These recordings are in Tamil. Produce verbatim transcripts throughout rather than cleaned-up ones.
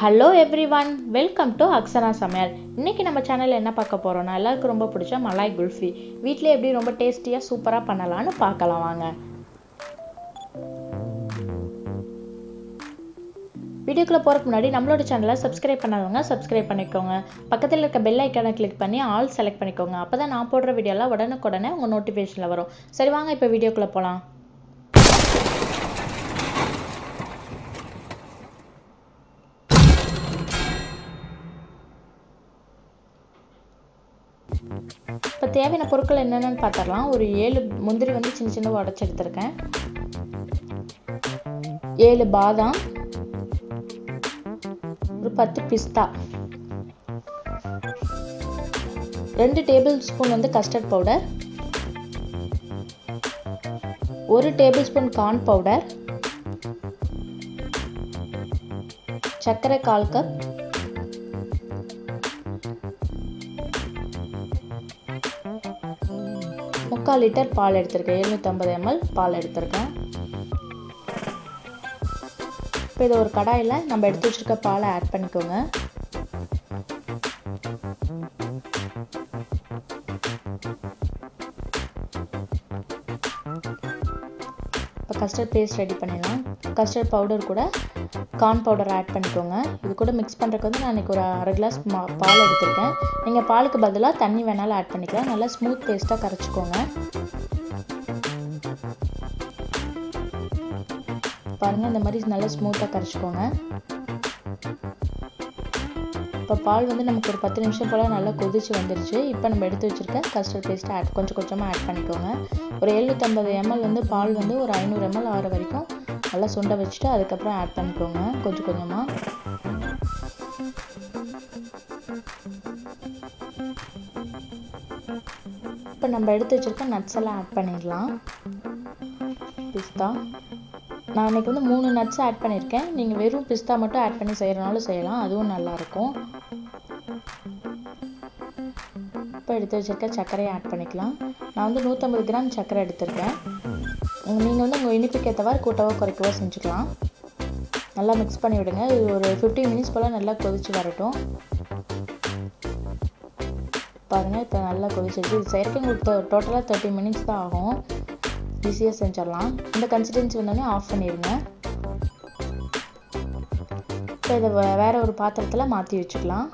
Hello everyone, welcome to aksanasamayal. இன்னைக்கு நம்ம சேனல்ல என்ன பார்க்க போறோம்னா எல்லாருக்கும் ரொம்ப பிடிச்ச மலாய் குல்ஃபி வீட்லயே எப்படி ரொம்ப டேஸ்டியா சூப்பரா பண்ணலாம்னு பார்க்கலாம் வாங்க. வீடியோக்குள்ள போறதுக்கு முன்னாடி நம்மளோட சேனலை சப்ஸ்கிரைப் பண்ணாதவங்க சப்ஸ்கிரைப் பண்ணிக்கோங்க. பக்கத்துல இருக்க பெல் ஐகானை கிளிக் பண்ணி ஆல் செலக்ட் பண்ணிக்கோங்க. அப்பதான் நான் போடுற வீடியோலாம் உடனுக்குடனே உங்க நோட்டிஃபிகேஷன்ல வரும். சரி வாங்க இப்போ வீடியோக்குள்ள போலாம். இப்போ தேவையான பொருட்கள் என்னென்னு பார்த்துடலாம். ஒரு ஏழு முந்திரி வந்து சின்ன சின்ன உடச்சி எடுத்துருக்கேன். ஏழு பாதாம், ஒரு பத்து பிஸ்தா, ரெண்டு டேபிள் ஸ்பூன் வந்து கஸ்டர்ட் பவுடர், ஒரு டேபிள் ஸ்பூன் கார்ன் பவுடர், சர்க்கரை கால் கப், முக்கால் லிட்டர் பால் எடுத்திருக்கேன். எழுநூற்றி ஐம்பது எம்எல் பால் எடுத்திருக்கேன். இப்போ இதை ஒரு கடாயில் நம்ம எடுத்து வச்சிருக்க பாலை ஆட் பண்ணிக்கோங்க. இப்போ கஸ்டர்ட் பேஸ்ட் ரெடி பண்ணிடலாம். கஸ்டர்ட் பவுடர் கூட கார்ன் பவுடர் ஆட் பண்ணிக்கோங்க. இது கூட மிக்ஸ் பண்ணுறதுக்கு வந்து நான் இன்றைக்கி ஒரு அரை கிளாஸ் மா பால் எடுத்திருக்கேன். நீங்கள் பாலுக்கு பதிலாக தண்ணி வேணாலும் ஆட் பண்ணிக்கலாம். நல்லா ஸ்மூத் பேஸ்ட்டாக கரைச்சிக்கோங்க. பாருங்கள், இந்த மாதிரி நல்லா ஸ்மூத்தாக கரைச்சிக்கோங்க. இப்போ பால் வந்து நமக்கு ஒரு பத்து நிமிஷம் போல் நல்லா கொதிச்சு வந்துருச்சு. இப்போ நம்ம எடுத்து வச்சுருக்க கஸ்டர்ட் பேஸ்ட்டை ஆட் கொஞ்சம் கொஞ்சமாக ஆட் பண்ணிக்கோங்க. ஒரு எழுநூற்றம்பது எம்எல் வந்து பால் வந்து ஒரு ஐநூறு எம்எல் ஆகிற வரைக்கும் நல்லா சுண்ட வச்சுட்டு அதுக்கப்புறம் ஆட் பண்ணிக்கோங்க கொஞ்சம் கொஞ்சமாக. இப்போ நம்ம எடுத்து வச்சுருக்க நட்ஸ் எல்லாம் ஆட் பண்ணிடலாம். பிஸ்தா நான் இன்றைக்கி வந்து மூணு நட்ஸ் ஆட் பண்ணியிருக்கேன். நீங்கள் வெறும் பிஸ்தா மட்டும் ஆட் பண்ணி செய்கிறனாலும் செய்யலாம், அதுவும் நல்லாயிருக்கும். இப்போ எடுத்து வச்சுருக்க சர்க்கரையை ஆட் பண்ணிக்கலாம். நான் வந்து நூற்றம்பது கிராம் சர்க்கரை எடுத்திருக்கேன். நீங்கள் வந்து உங்கள் இனிப்புக்கு ஏற்றவாறு கூட்டவோ குறைக்கவோ செஞ்சுக்கலாம். நல்லா மிக்ஸ் பண்ணி விடுங்க. இது ஒரு ஃபிஃப்டீன் மினிட்ஸ் போல் நல்லா கொதிச்சு வரட்டும். பாருங்கள், இப்போ நல்லா கொதிச்சிருச்சு. இது செய்யறதுக்கு உங்களுக்கு டோட்டலாக தேர்ட்டி மினிட்ஸ் தான் ஆகும். ஈஸியாக செஞ்சிடலாம். இந்த கன்சிஸ்டன்சி வந்தோடனே ஆஃப் பண்ணிடுங்க. இப்போ இதை வேறு ஒரு பாத்திரத்தில் மாற்றி வச்சுக்கலாம்.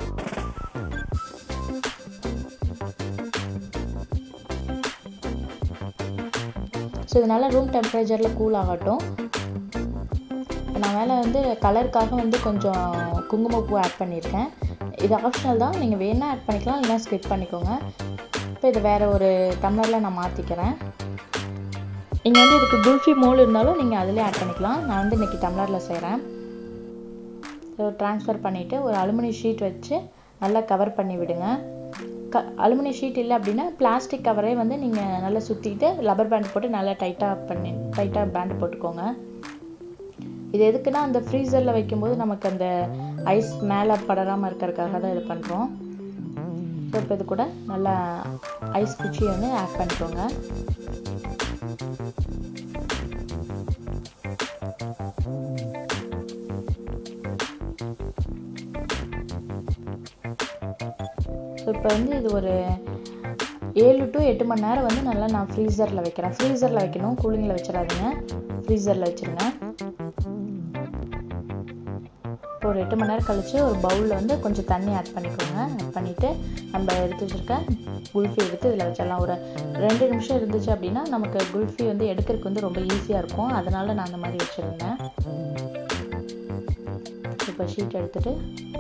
ஸோ இதனால் ரூம் டெம்பரேச்சரில் கூல் ஆகட்டும். நான் மேலே வந்து கலருக்காக வந்து கொஞ்சம் குங்குமப்பூ ஆட் பண்ணியிருக்கேன். இது ஆப்ஷனல் தான், நீங்கள் வேணால் ஆட் பண்ணிக்கலாம், இல்லைனா ஸ்கிப் பண்ணிக்கோங்க. இப்போ இதை வேறு ஒரு டம்ளரில் நான் மாற்றிக்கிறேன். நீங்கள் வந்து இதுக்கு குல்ஃபி மோல் இருந்தாலும் நீங்கள் அதிலே ஆட் பண்ணிக்கலாம். நான் வந்து இன்றைக்கி டம்ளரில் செய்கிறேன். ஸோ ட்ரான்ஸ்ஃபர் பண்ணிவிட்டு ஒரு அலுமினியம் ஷீட் வச்சு நல்லா கவர் பண்ணி விடுங்க. க அலுமினியம் ஷீட் இல்லை அப்படின்னா பிளாஸ்டிக் கவரே வந்து நீங்கள் நல்லா சுற்றிட்டு ரப்பர் பேண்ட் போட்டு நல்லா டைட்டாக பண்ணி டைட்டாக பேண்டு போட்டுக்கோங்க. இது எதுக்குன்னா அந்த ஃப்ரீசரில் வைக்கும்போது நமக்கு அந்த ஐஸ் மேலே படராமல் இருக்கிறதுக்காக தான் இது பண்ணுறோம். ஸோ இப்போ இது கூட நல்லா ஐஸ் குச்சியை வந்து ஆட் பண்ணிக்கோங்க. ஸோ இப்போ வந்து இது ஒரு ஏழு டு எட்டு மணி நேரம் வந்து நல்லா நான் ஃப்ரீசரில் வைக்கிறேன். ஃப்ரீசரில் வைக்கணும், கூலிங்கில் வச்சிடாதீங்க, ஃப்ரீசரில் வச்சுருங்க. இப்போ ஒரு எட்டு மணி நேரம் கழித்து ஒரு பவுலில் வந்து கொஞ்சம் தண்ணி ஆட் பண்ணிக்கோங்க. ஆட் பண்ணிவிட்டு நம்ம எடுத்து வச்சுருக்க குல்ஃபி எடுத்து இதில் வச்சிடலாம். ஒரு ரெண்டு நிமிஷம் இருந்துச்சு அப்படின்னா நமக்கு குல்ஃபி வந்து எடுக்கிறதுக்கு வந்து ரொம்ப ஈஸியாக இருக்கும். அதனால் நான் அந்த மாதிரி வச்சுருந்தேன். இப்போ ஷீட் எடுத்துகிட்டு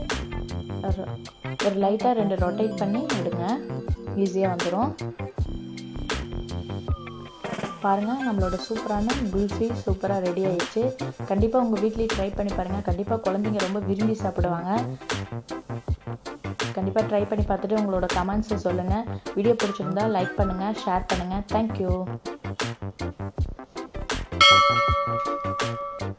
ஒரு லைட்டாக ரெண்டு ரொட்டேட் பண்ணி விடுங்க, ஈஸியாக வந்துடும். பாருங்கள், நம்மளோட சூப்பரான குல்ஃபி சூப்பராக ரெடி ஆகிடுச்சு. கண்டிப்பாக உங்கள் வீட்லேயும் ட்ரை பண்ணி பாருங்கள். கண்டிப்பாக குழந்தைங்க ரொம்ப விரும்பி சாப்பிடுவாங்க. கண்டிப்பாக ட்ரை பண்ணி பார்த்துட்டு உங்களோட கமெண்ட்ஸை சொல்லுங்கள். வீடியோ பிடிச்சிருந்தா லைக் பண்ணுங்கள், ஷேர் பண்ணுங்கள். தேங்க்யூ.